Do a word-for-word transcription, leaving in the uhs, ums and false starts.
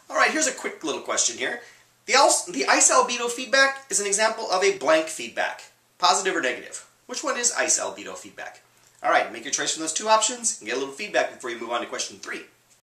Alright, here's a quick little question here. The, the ice albedo feedback is an example of a blank feedback. Positive or negative? Which one is ice albedo feedback? Alright, make your choice from those two options and get a little feedback before you move on to question three.